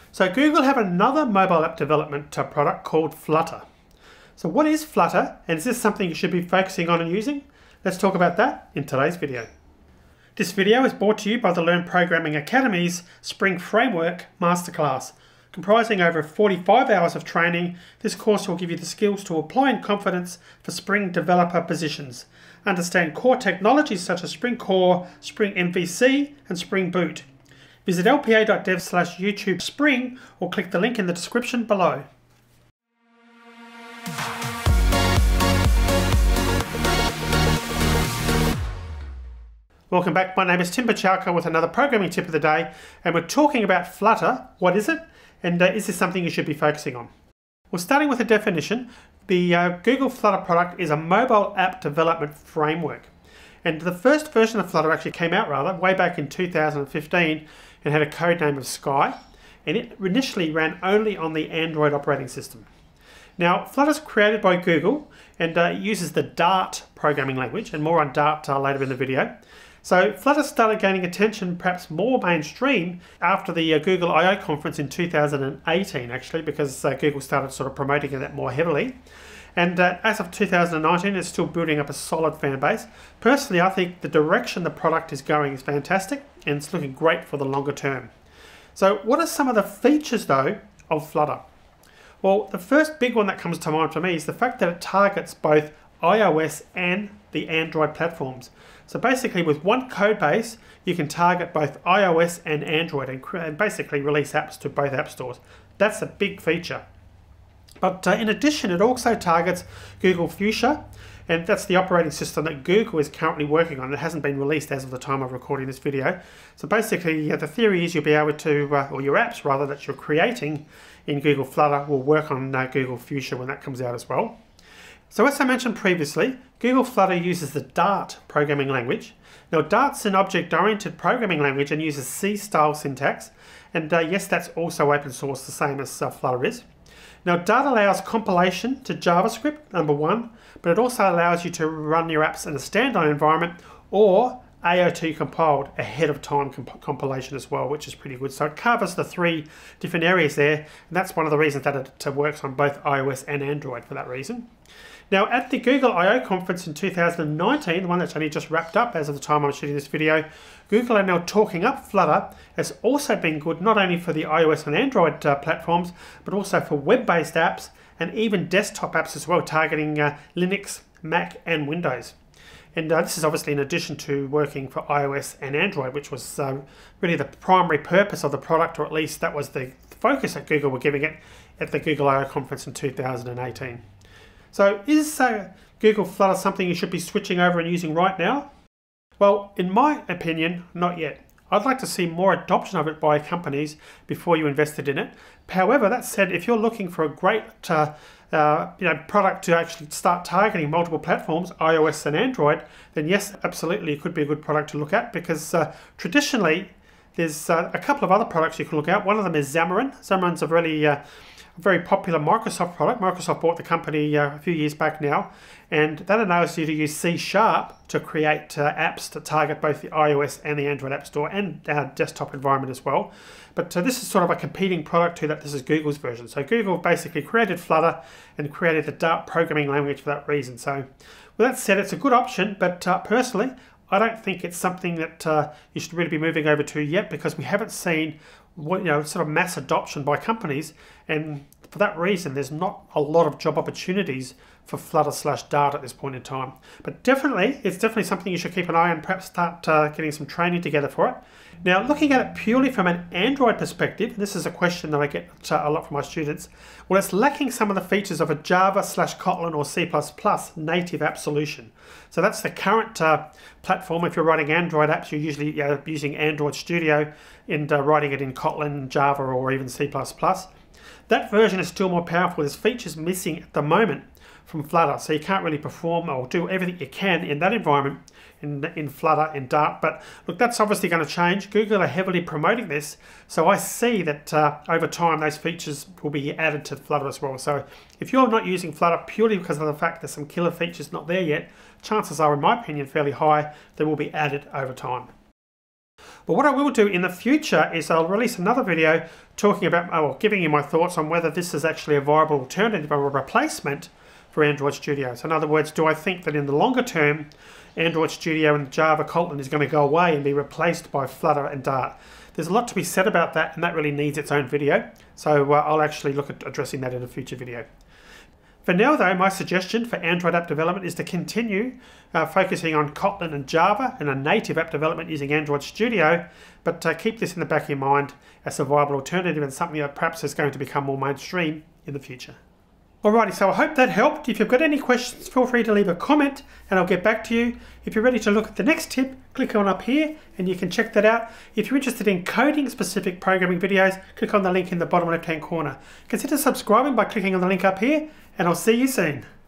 So Google have another mobile app development product called Flutter. So what is Flutter, and is this something you should be focusing on and using? Let's talk about that in today's video. This video is brought to you by the Learn Programming Academy's Spring Framework Masterclass. Comprising over 45 hours of training, this course will give you the skills to apply in confidence for Spring developer positions. Understand core technologies such as Spring Core, Spring MVC, and Spring Boot. Visit lpa.dev/YouTube Spring or click the link in the description below. Welcome back, my name is Tim Buchalka with another programming tip of the day, and we're talking about Flutter. What is it? And is this something you should be focusing on? Well, starting with the definition, the Google Flutter product is a mobile app development framework. And the first version of Flutter actually came out way back in 2015 and had a code name of Sky. And it initially ran only on the Android operating system. Now, Flutter is created by Google and it uses the Dart programming language, and more on Dart later in the video. So Flutter started gaining attention, perhaps more mainstream, after the Google I/O conference in 2018, actually, because Google started sort of promoting it more heavily. And as of 2019, it's still building up a solid fan base. Personally, I think the direction the product is going is fantastic, and it's looking great for the longer term. So what are some of the features, though, of Flutter? Well, the first big one that comes to mind for me is the fact that it targets both iOS and the Android platforms. So basically, with one code base, you can target both iOS and Android and basically release apps to both app stores. That's a big feature. But in addition, it also targets Google Fuchsia, and that's the operating system that Google is currently working on. It hasn't been released as of the time of recording this video. So basically, the theory is you'll be able to, or your apps rather, that you're creating in Google Flutter will work on Google Fuchsia when that comes out as well. So as I mentioned previously, Google Flutter uses the Dart programming language. Now, Dart's an object-oriented programming language and uses C-style syntax. And yes, that's also open source, the same as Flutter is. Now, Dart allows compilation to JavaScript, number one, but it also allows you to run your apps in a standalone environment or AOT compiled ahead of time compilation as well, which is pretty good. So it covers the three different areas there, and that's one of the reasons that it works on both iOS and Android for that reason. Now, at the Google I/O conference in 2019, the one that's only just wrapped up as of the time I'm shooting this video, Google are now talking up Flutter as also being good not only for the iOS and Android platforms, but also for web-based apps and even desktop apps as well, targeting Linux, Mac, and Windows. And this is obviously in addition to working for iOS and Android, which was really the primary purpose of the product, or at least that was the focus that Google were giving it at the Google I/O conference in 2018. So is Google Flutter something you should be switching over and using right now? Well, in my opinion, not yet. I'd like to see more adoption of it by companies before you invested in it. However, that said, if you're looking for a great product to actually start targeting multiple platforms, iOS and Android, then yes, absolutely, it could be a good product to look at, because traditionally there's a couple of other products you can look at. One of them is Xamarin. Xamarin's a really very popular Microsoft product. Microsoft bought the company a few years back now, and that allows you to use C# to create apps to target both the iOS and the Android App Store and our desktop environment as well. But this is sort of a competing product to that. This is Google's version. So Google basically created Flutter and created the Dart programming language for that reason. So with that said, it's a good option, but personally, I don't think it's something that you should really be moving over to yet, because we haven't seen sort of mass adoption by companies, and for that reason there's not a lot of job opportunities for Flutter/Dart at this point in time. But it's definitely something you should keep an eye on, perhaps start getting some training together for it. Now, looking at it purely from an Android perspective, this is a question that I get a lot from my students, well, it's lacking some of the features of a Java/Kotlin or C++ native app solution. So that's the current platform. If you're writing Android apps, you're usually using Android Studio and writing it in Kotlin, Java, or even C++. That version is still more powerful. There's features missing at the moment from Flutter, so you can't really perform or do everything you can in that environment in Flutter and Dart. But look, that's obviously going to change. Google are heavily promoting this, so I see that over time those features will be added to Flutter as well. So if you're not using Flutter purely because of the fact there's some killer features not there yet, chances are, in my opinion, fairly high they will be added over time. But what I will do in the future is I'll release another video talking about, or giving you my thoughts on whether this is actually a viable alternative or a replacement for Android Studio. So in other words, do I think that in the longer term, Android Studio and Java Kotlin is going to go away and be replaced by Flutter and Dart? There's a lot to be said about that, and that really needs its own video. So I'll actually look at addressing that in a future video. For now though, my suggestion for Android app development is to continue focusing on Kotlin and Java and a native app development using Android Studio, but keep this in the back of your mind as a viable alternative and something that perhaps is going to become more mainstream in the future. Alrighty, so I hope that helped. If you've got any questions, feel free to leave a comment and I'll get back to you. If you're ready to look at the next tip, click on up here and you can check that out. If you're interested in coding specific programming videos, click on the link in the bottom left hand corner. Consider subscribing by clicking on the link up here, and I'll see you soon.